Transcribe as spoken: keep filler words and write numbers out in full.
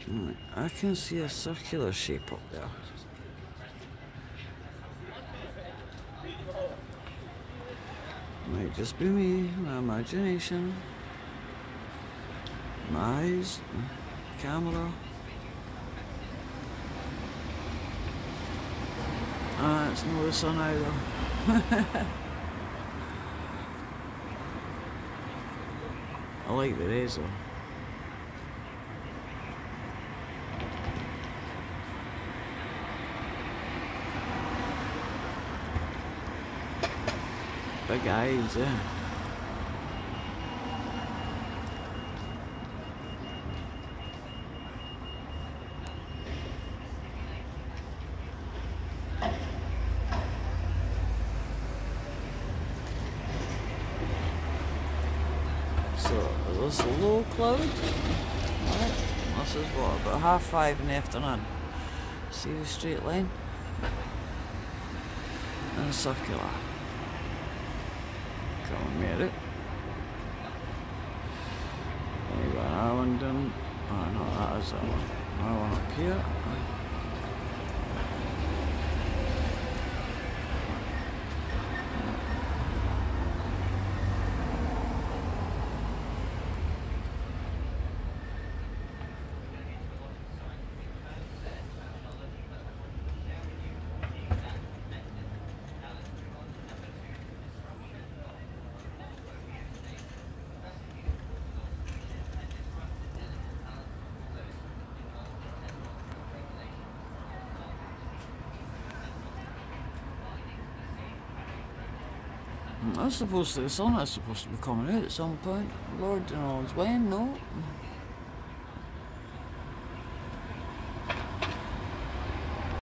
Right, I can see a circular shape up there. Might just be me, my imagination, my eyes, camera. Ah, it's not the sun either. I like the rays though. Big eyes, eh? So, this is low cloud. Right. This is what, about half five in the afternoon. See the straight line? And circular. Come near it. There you go, another one down. Oh no, that is that one. Another one up here. That's supposed to, the sun is supposed to be coming out at some point. Lord knows when, no?